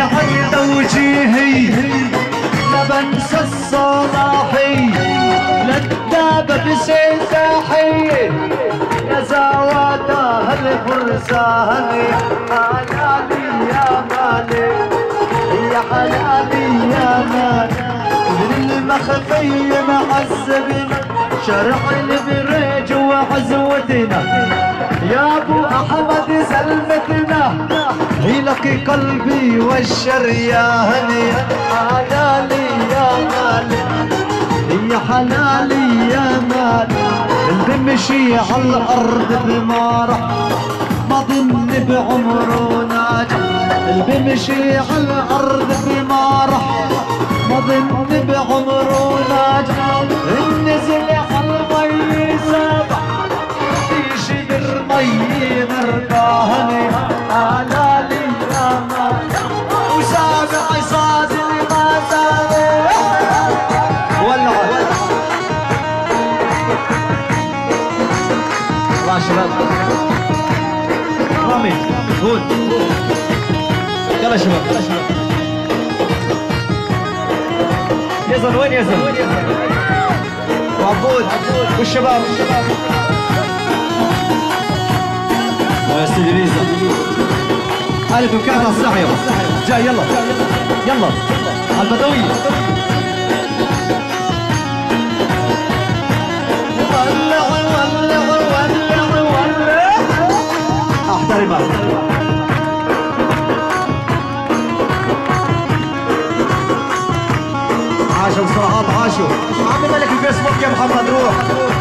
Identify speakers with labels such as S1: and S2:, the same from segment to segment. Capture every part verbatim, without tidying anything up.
S1: عند وجيهي لا بنسى الصلاحي للدابة بسيتاحي يا زواده الفرسان حلالي يا مالي يا حلالي يا مالي من المخفي معذبنا شرع البريج وعزوتنا يا ابو احمد سلمتنا هيلك قلبي والشريان حلالي يا مالي يا حلالي يا مالي اللي مشي على الارض بمارح ما ظن بعمره ناجح اللي بمشي على الارض بمارح ما ظن بعمره ناجح نزل على المي سبح يشدر مي مرقاني حلالي يا مالي وسامع صادي ما سامع ولع الله شباب رامي هون يلا شباب يلا شباب يزن وين يزن وعبود والشباب ويا سيدي ريزا ألف مكانها الصحية جاي يلا يلا على البدوية ولع ولع ولع ولع احترمها عاشوا الصراحات عاشوا عمي مالك الفيسبوك يا محمد روح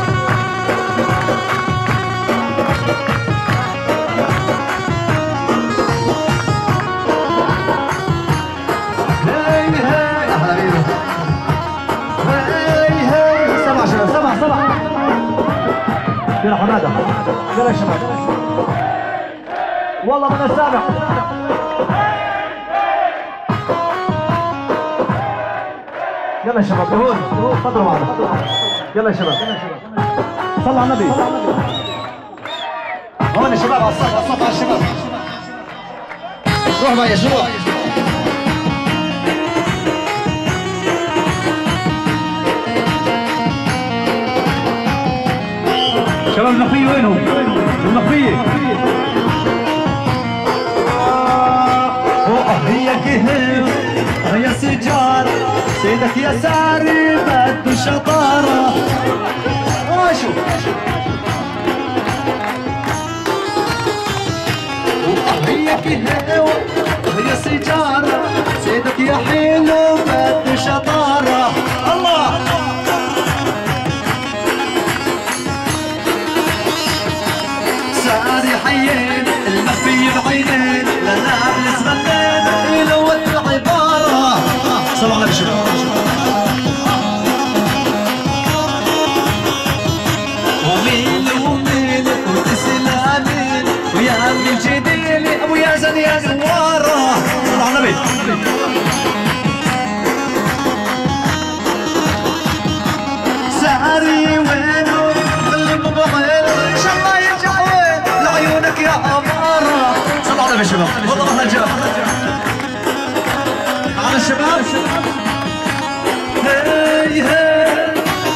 S1: هاي هاي يا حبيبي هاي هاي سمع شباب سمع سمع يلا حماده يلا يا شباب والله ما انا سامع يلا يا شباب هون تفضلوا معنا يلا يا شباب صلوا على النبي هون يا شباب على الصف على الصف على الشباب روح بقى يا شباب شباب المخفية وينهم؟ المخفية هي كهف هي سجارة سيدك يا ساري بده شطارة واشو هي كهف هي سجارة سيدك يا حلو بده شطارة الله ساري حيين المخفي بعينين لنا بالسمنين يلوت العبارة صلوا على الشباب ومين ومين وتسلامين ويا عمي الجديل ابو يازن يا زوارة صلوا على النبي ساري وينه اللي مبغير ان شاء الله يرجع وين لعيونك يا عمارة صلوا على النبي شباب والله ما جاب على الشباب هاي هاي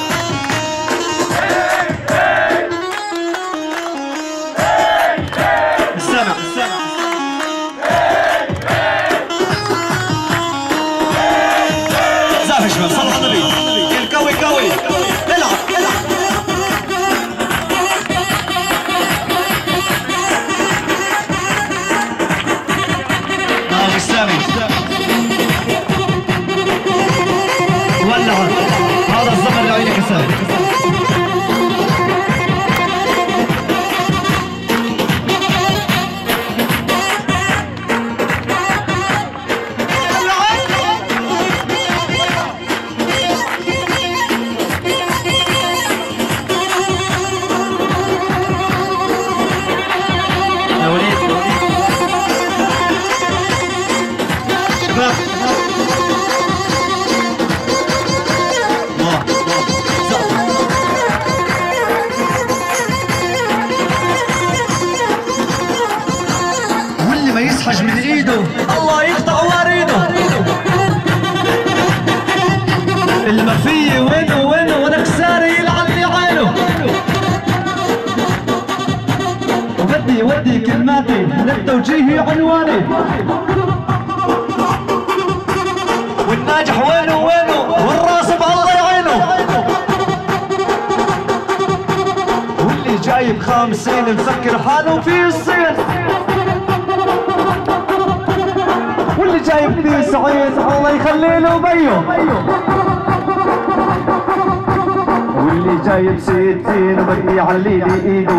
S1: السمع السمع زاف يا شباب صلوا على النبي القوي قوي العب العب اه السامي ولع هذا الزمن اللي عينك السامي يا وليد شباب واللي ما يسحج من ايده الله يقطع وريده التوجيه عنواني والناجح وينه وينه والراسب الله يعينه واللي جايب خامسين مفكر حاله في الصين واللي جايب تسعين الله يخلي له بيه واللي جايب ستين بدي يعلي لي ايده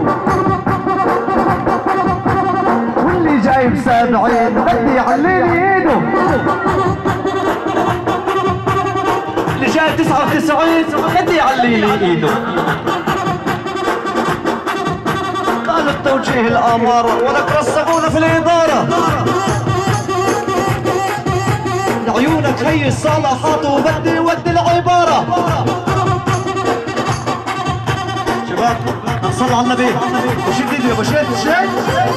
S1: واللي جايب سبعين بدي يعلي لي ايده اللي جايب تسعة وتسعين بدي يعلي لي ايده قالوا التوجيه الامر ولك رصقونا في الاداره عيونك هي الصلاحات وبدي ودي العباره شباب صلوا على النبي وشد ايدي يا ابو شد شد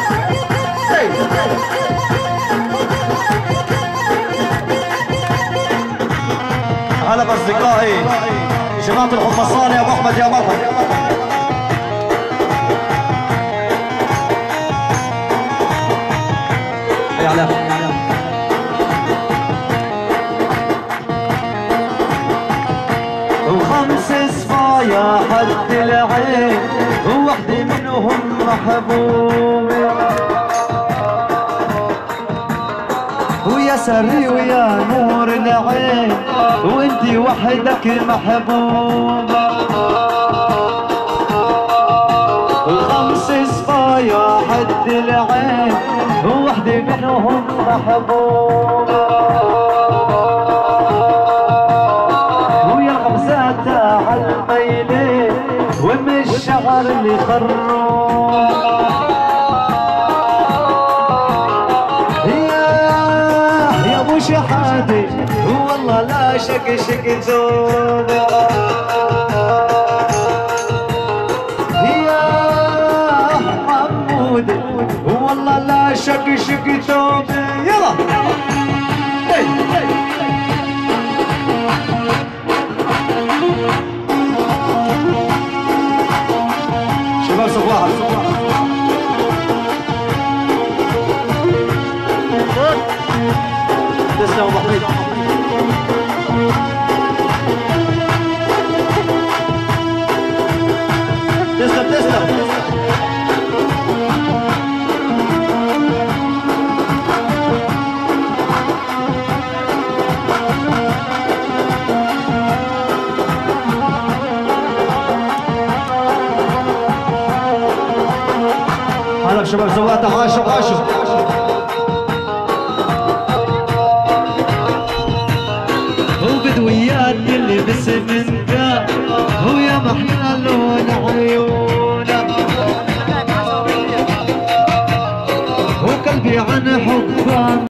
S1: هلا باصدقائي جماعه الحمصاني يا ابو احمد يا مرحبا يا علاء وخمس صفايا حد العين ووحدة منهم محبوبة ويا سري ويا نور العين وانتي وحدك محبوبة وخمس صفايا حد العين ووحدة منهم محبوبة عالميلة وم الشعر اللي خروب يا يا ابو شحاتي والله لا شك شك ذوب يا حمود والله لا شك شك ذوب يلا هي هي شباب صباح تسلم ابو حميد تسلم تسلم هلا شباب زوات عاشوا عاشوا